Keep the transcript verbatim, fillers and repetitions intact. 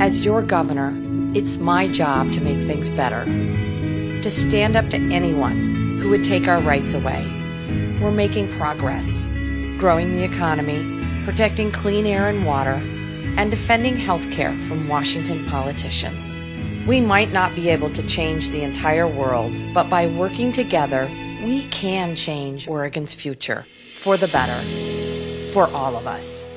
As your governor, it's my job to make things better, to stand up to anyone who would take our rights away. We're making progress, growing the economy, protecting clean air and water, and defending health care from Washington politicians. We might not be able to change the entire world, but by working together, we can change Oregon's future for the better, for all of us.